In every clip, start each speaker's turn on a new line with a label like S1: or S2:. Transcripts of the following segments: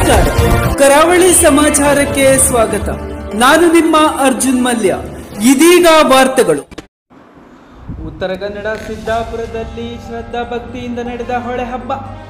S1: ನಮಸ್ಕಾರ, ಕರಾವಳಿ ಸಮಾಚಾರಕ್ಕೆ ಸ್ವಾಗತ. ನಾನು ನಿಮ್ಮ ಅರ್ಜುನ್ ಮಲ್ಯ. ಇದೀಗ ವಾರ್ತೆಗಳು. ಉತ್ತರ ಕನ್ನಡ ಸಿದ್ದಾಪುರದಲ್ಲಿ ಶ್ರದ್ಧಾ ಭಕ್ತಿಯಿಂದ ನಡೆದ ಹೊಳೆ ಹಬ್ಬ.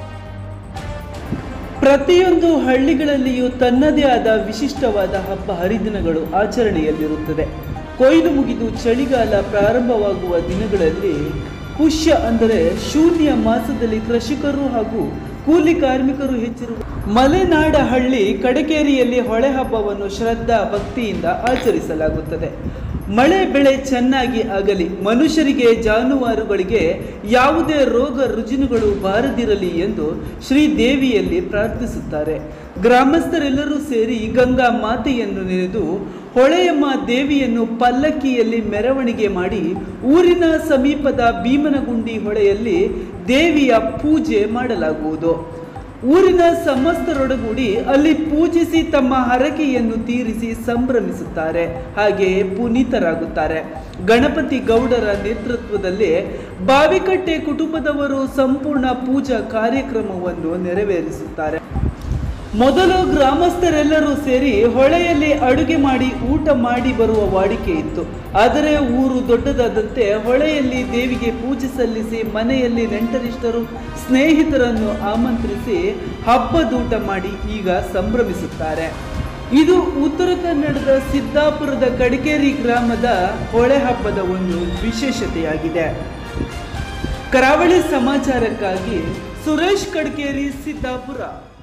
S1: ಪ್ರತಿಯೊಂದು ಹಳ್ಳಿಗಳಲ್ಲಿಯೂ ತನ್ನದೇ ಆದ ವಿಶಿಷ್ಟವಾದ ಹಬ್ಬ ಹರಿದಿನಗಳು ಆಚರಣೆಯಲ್ಲಿರುತ್ತದೆ. ಕೊಯ್ಲು ಮುಗಿದು ಚಳಿಗಾಲ ಪ್ರಾರಂಭವಾಗುವ ದಿನಗಳಲ್ಲಿ ಪುಷ್ಯ ಅಂದರೆ ಶೂನ್ಯ ಮಾಸದಲ್ಲಿ ಕೃಷಿಕರು ಹಾಗೂ ಕೂಲಿ ಕಾರ್ಮಿಕರು ಹೆಚ್ಚಿರುವ ಮಲೆನಾಡ ಹಳ್ಳಿ ಕಡಕೇರಿಯಲ್ಲಿ ಹೊಳೆ ಹಬ್ಬವನ್ನು ಶ್ರದ್ಧಾ ಭಕ್ತಿಯಿಂದ ಆಚರಿಸಲಾಗುತ್ತದೆ. ಮಳೆ ಬೆಳೆ ಚೆನ್ನಾಗಿ ಆಗಲಿ, ಮನುಷ್ಯರಿಗೆ ಜಾನುವಾರುಗಳಿಗೆ ಯಾವುದೇ ರೋಗ ರುಜಿನಗಳು ಬಾರದಿರಲಿ ಎಂದು ಶ್ರೀದೇವಿಯಲ್ಲಿ ಪ್ರಾರ್ಥಿಸುತ್ತಾರೆ. ಗ್ರಾಮಸ್ಥರೆಲ್ಲರೂ ಸೇರಿ ಗಂಗಾ ಮಾತೆಯನ್ನು ನೆನೆದು ಹೊಳೆಯಮ್ಮ ದೇವಿಯನ್ನು ಪಲ್ಲಕ್ಕಿಯಲ್ಲಿ ಮೆರವಣಿಗೆ ಮಾಡಿ ಊರಿನ ಸಮೀಪದ ಭೀಮನಗುಂಡಿ ಹೊಳೆಯಲ್ಲಿ ದೇವಿಯ ಪೂಜೆ ಮಾಡಲಾಗುವುದು. ಊರಿನ ಸಮಸ್ತರೊಡಗೂಡಿ ಅಲ್ಲಿ ಪೂಜಿಸಿ ತಮ್ಮ ಹರಕೆಯನ್ನು ತೀರಿಸಿ ಸಂಭ್ರಮಿಸುತ್ತಾರೆ, ಹಾಗೆಯೇ ಪುನೀತರಾಗುತ್ತಾರೆ. ಗಣಪತಿ ಗೌಡರ ನೇತೃತ್ವದಲ್ಲಿ ಬಾವಿಕಟ್ಟೆ ಕುಟುಂಬದವರು ಸಂಪೂರ್ಣ ಪೂಜಾ ಕಾರ್ಯಕ್ರಮವನ್ನು ನೆರವೇರಿಸುತ್ತಾರೆ. ಮೊದಲು ಗ್ರಾಮಸ್ಥರೆಲ್ಲರೂ ಸೇರಿ ಹೊಳೆಯಲ್ಲಿ ಅಡುಗೆ ಮಾಡಿ ಊಟ ಮಾಡಿ ಬರುವ ವಾಡಿಕೆ ಇತ್ತು. ಆದರೆ ಊರು ದೊಡ್ಡದಾದಂತೆ ಹೊಳೆಯಲ್ಲಿ ದೇವಿಗೆ ಪೂಜೆ ಸಲ್ಲಿಸಿ ಮನೆಯಲ್ಲಿ ನೆಂಟರಿಷ್ಟರು ಸ್ನೇಹಿತರನ್ನು ಆಮಂತ್ರಿಸಿ ಹಬ್ಬದೂಟ ಮಾಡಿ ಈಗ ಸಂಭ್ರಮಿಸುತ್ತಾರೆ. ಇದು ಉತ್ತರ ಕನ್ನಡದ ಸಿದ್ದಾಪುರದ ಕಡಕೇರಿ ಗ್ರಾಮದ ಹೊಳೆ ಹಬ್ಬದ ಒಂದು ವಿಶೇಷತೆಯಾಗಿದೆ. ಕರಾವಳಿ ಸಮಾಚಾರಕ್ಕಾಗಿ ಸುರೇಶ್ ಕಡಕೇರಿ, ಸಿದ್ದಾಪುರ.